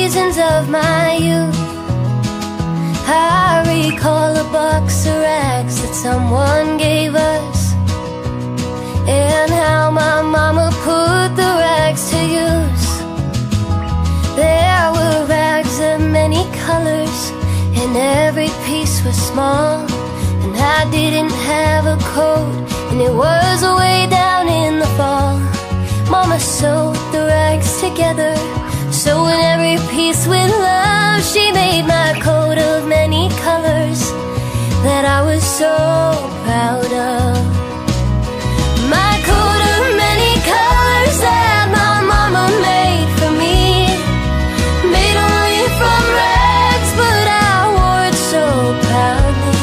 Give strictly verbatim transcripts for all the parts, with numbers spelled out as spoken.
seasons of my youth. I recall a box of rags that someone gave us, and how my mama put the rags to use. There were rags of many colors, and every piece was small. And I didn't have a coat, and it was way down in the fall. Mama sewed the rags together, sewing every piece with love. She made my coat of many colors that I was so proud of. My coat of many colors that my mama made for me, made only from rags, but I wore it so proudly.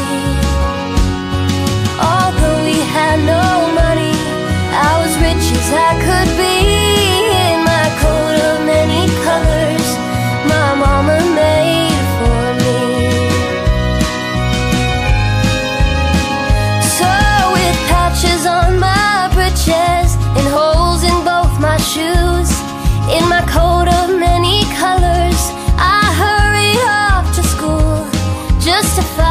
Although we had no money, I was rich as I could be. In my coat of many colors my mama made for me. So with patches on my breeches and holes in both my shoes, in my coat of many colors I hurried off to school just to find